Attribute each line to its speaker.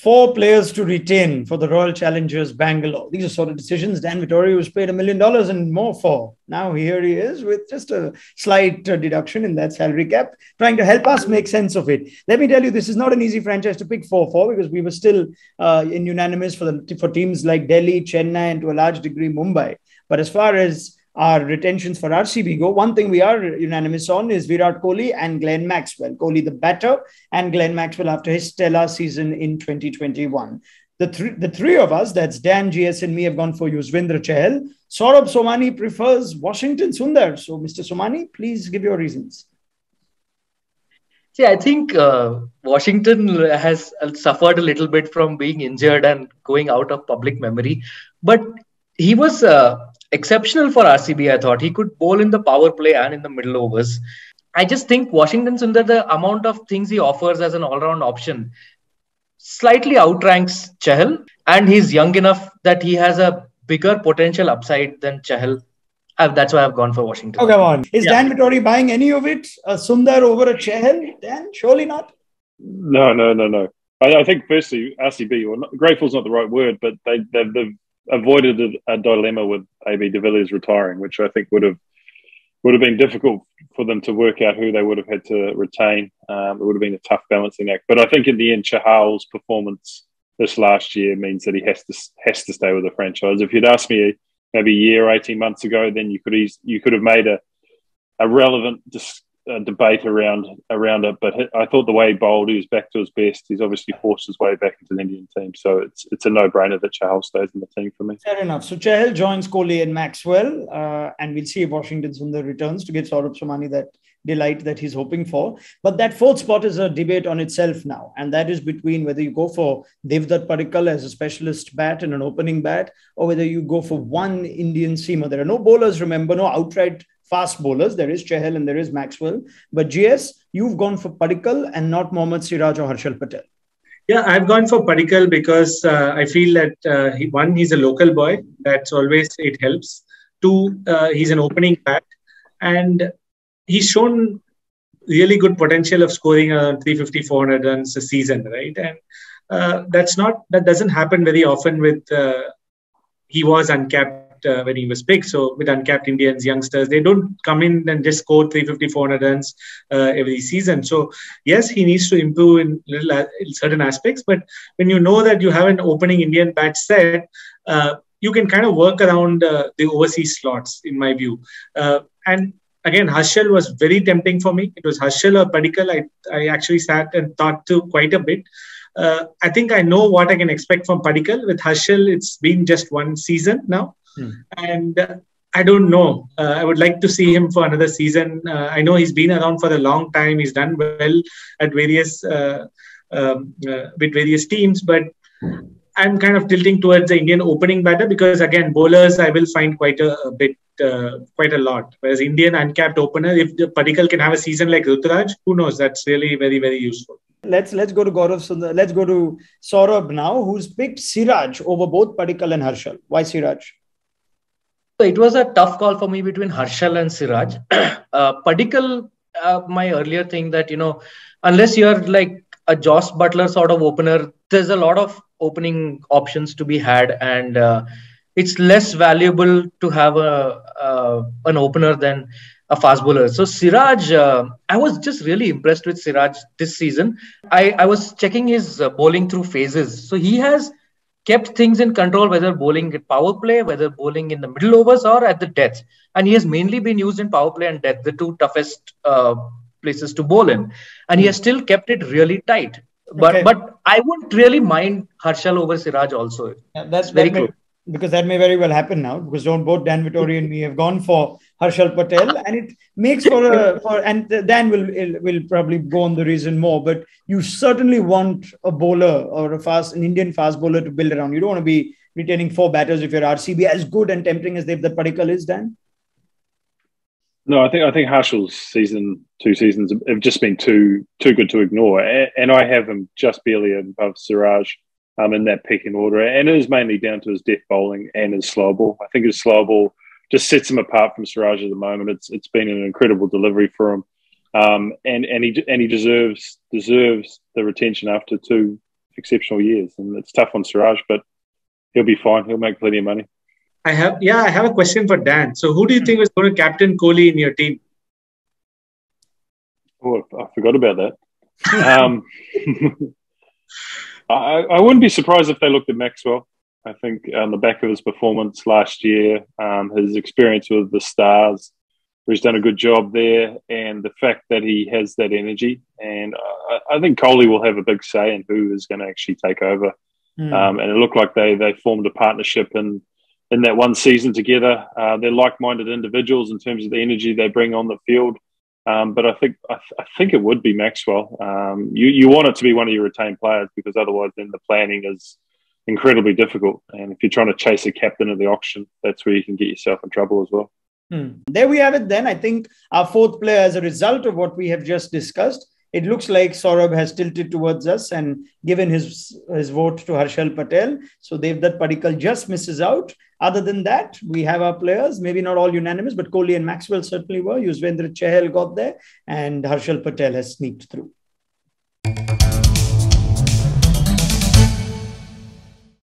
Speaker 1: 4 players to retain for the Royal Challengers Bangalore. These are sort of decisions Dan Vittori was paid $1 million and more for. Now here he is with just a slight deduction in that salary cap, trying to help us make sense of it. Let me tell you, this is not an easy franchise to pick 4 for, because we were still in unanimous for teams like Delhi, Chennai, and to a large degree Mumbai. But as far as our retentions for RCB go, one thing we are unanimous on is Virat Kohli and Glenn Maxwell. Kohli the batter and Glenn Maxwell after his stellar season in 2021. The three of us, that's Dan, GS and me, have gone for Yuzvendra Chahal. Saurabh Somani prefers Washington Sundar. So Mr. Somani, please give your reasons.
Speaker 2: See, I think Washington has suffered a little bit from being injured and going out of public memory. But he was exceptional for RCB, I thought. He could bowl in the power play and in the middle overs. I just think Washington Sundar, the amount of things he offers as an all-round option, slightly outranks Chahal. And he's young enough that he has a bigger potential upside than Chahal. That's why I've gone for Washington.
Speaker 1: Oh, come on. Is Dan Vittori buying any of it? A Sundar over a Chahal? Dan, surely not.
Speaker 3: No. I think firstly, RCB, well, grateful's not the right word, but they've avoided a dilemma with AB de Villiers retiring, which I think would have been difficult for them to work out who they would have had to retain. It would have been a tough balancing act. But I think in the end, Chahal's performance this last year means that he has to stay with the franchise. If you'd asked me maybe a year, 18 months ago, then you could have made a relevant debate around it. But I thought the way he bowled, he was back to his best. He's obviously forced his way back into the Indian team. So it's a no-brainer that Chahal stays in the team for me.
Speaker 1: Fair enough. So Chahal joins Kohli and Maxwell, and we'll see if Washington Sundar returns to give Saurabh Somani that delight that he's hoping for. But that 4th spot is a debate on itself now, and that is between whether you go for Devdutt Padikkal as a specialist bat and an opening bat, or whether you go for one Indian seamer. There are no bowlers, remember, no outright fast bowlers. There is Chahal and there is Maxwell. But GS, you've gone for Padikkal and not Mohammad Siraj or Harshal Patel.
Speaker 4: Yeah, I've gone for Padikkal because I feel that he's a local boy. That's always, it helps. 2, he's an opening bat. And he's shown really good potential of scoring around 350, 400 runs a season, right? And that doesn't happen very often with, he was uncapped when he was picked. So with uncapped Indians, youngsters, they don't come in and just score 350, 400 runs every season. So yes, he needs to improve in certain aspects. But when you know that you have an opening Indian bat set, you can kind of work around the overseas slots, in my view. And again, Harshal was very tempting for me. It was Harshal or Padikkal. I actually sat and thought through quite a bit. I think I know what I can expect from Padikkal. With Harshal, it's been just one season now. And I don't know. I would like to see him for another season. I know he's been around for a long time. He's done well at various with various teams, but I'm kind of tilting towards the Indian opening batter because, again, bowlers I will find quite a lot. Whereas Indian uncapped opener, if the Padikkal can have a season like Ruturaj, who knows? That's really very, very useful.
Speaker 1: Let's go to Gaurav Sundar. Let's go to Saurabh now, who's picked Siraj over both Padikkal and Harshal. Why Siraj?
Speaker 2: So it was a tough call for me between Harshal and Siraj. Padikkal, my earlier thing that, unless you're like a Joss Butler sort of opener, there's a lot of opening options to be had, and it's less valuable to have an opener than a fast bowler. So Siraj, I was just really impressed with Siraj this season. I was checking his bowling through phases. So he has kept things in control, whether bowling at power play, whether bowling in the middle overs or at the death. And he has mainly been used in power play and death, the 2 toughest places to bowl in. And he has still kept it really tight. But I wouldn't really mind Harshal over Siraj also.
Speaker 1: Yeah, that's very close. Because that may very well happen now, because both Dan Vittori and me have gone for Harshal Patel, and it makes and Dan will probably go on the reason more, but you certainly want a bowler or an Indian fast bowler to build around. You don't want to be retaining 4 batters if you're RCB, as good and tempting as Devdutt Padikkal is, Dan.
Speaker 3: No, I think Harshal's 2 seasons have just been too good to ignore, and I have him just barely above Siraj. In that pecking order, and it is mainly down to his death bowling and his slow ball. I think his slow ball just sets him apart from Siraj at the moment. It's been an incredible delivery for him, and he deserves the retention after 2 exceptional years, and it's tough on Siraj, but he'll be fine. He'll make plenty of money.
Speaker 4: I have a question for Dan. So who do you think was going to captain Kohli in your team?
Speaker 3: Oh, I forgot about that. I wouldn't be surprised if they looked at Maxwell. I think on the back of his performance last year, his experience with the Stars, where he's done a good job there, and the fact that he has that energy. And I think Kohli will have a big say in who is going to actually take over. And it looked like they formed a partnership in that one season together. They're like-minded individuals in terms of the energy they bring on the field. But I think it would be Maxwell. You want it to be one of your retained players, because otherwise then the planning is incredibly difficult. And if you're trying to chase a captain of the auction, that's where you can get yourself in trouble as well.
Speaker 1: There we have it then. I think our fourth player, as a result of what we have just discussed, it looks like Saurabh has tilted towards us and given his vote to Harshal Patel. So Devdutt Padikkal just misses out. Other than that, we have our players, maybe not all unanimous, but Kohli and Maxwell certainly were. Yuzvendra Chahal got there, and Harshal Patel has sneaked through.